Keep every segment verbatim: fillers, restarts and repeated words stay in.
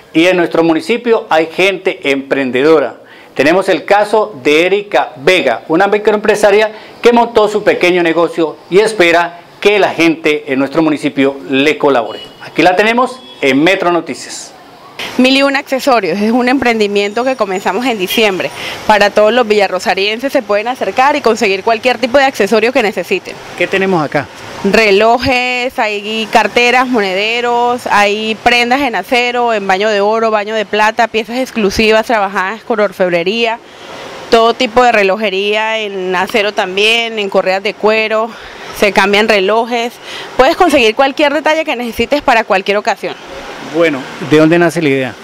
Y en nuestro municipio hay gente emprendedora. Tenemos el caso de Erika Vega, una microempresaria que montó su pequeño negocio y espera que la gente en nuestro municipio le colabore. Aquí la tenemos en Metro Noticias. Mil y un accesorios es un emprendimiento que comenzamos en diciembre. Para todos los villarrosarienses se pueden acercar y conseguir cualquier tipo de accesorio que necesiten. ¿Qué tenemos acá? Relojes, hay carteras, monederos, hay prendas en acero, en baño de oro, baño de plata, piezas exclusivas trabajadas con orfebrería, todo tipo de relojería en acero también, en correas de cuero, se cambian relojes, puedes conseguir cualquier detalle que necesites para cualquier ocasión. Bueno, ¿de dónde nace la idea?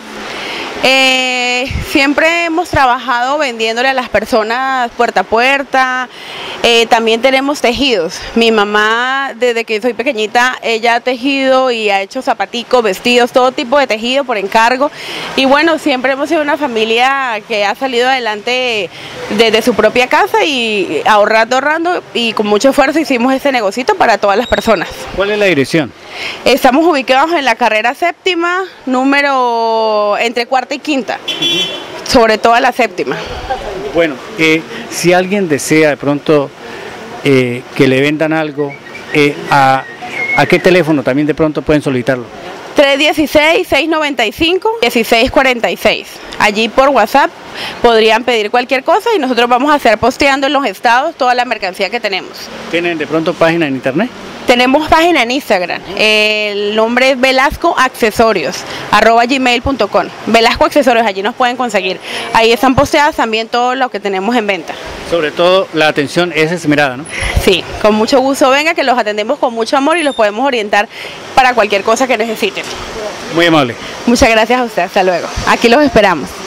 Eh, siempre hemos trabajado vendiéndole a las personas puerta a puerta, eh, también tenemos tejidos. Mi mamá, desde que soy pequeñita, ella ha tejido y ha hecho zapaticos, vestidos, todo tipo de tejido por encargo. Y bueno, siempre hemos sido una familia que ha salido adelante desde su propia casa y ahorrando, ahorrando y con mucho esfuerzo hicimos este negocito para todas las personas. ¿Cuál es la dirección? Estamos ubicados en la carrera séptima, número entre cuarta y quinta, uh-huh. Sobre todo a la séptima. Bueno, eh, si alguien desea de pronto eh, que le vendan algo, eh, a, ¿a qué teléfono también de pronto pueden solicitarlo? tres uno seis, seis nueve cinco, uno seis cuatro seis. Allí por WhatsApp podrían pedir cualquier cosa y nosotros vamos a estar posteando en los estados toda la mercancía que tenemos. ¿Tienen de pronto página en internet? Tenemos página en Instagram, el nombre es Velasco Accesorios, arroba gmail punto com, Velasco Accesorios, allí nos pueden conseguir. Ahí están posteadas también todo lo que tenemos en venta. Sobre todo la atención es esmerada, ¿no? Sí, con mucho gusto, venga que los atendemos con mucho amor y los podemos orientar para cualquier cosa que necesiten. Muy amable. Muchas gracias a usted, hasta luego. Aquí los esperamos.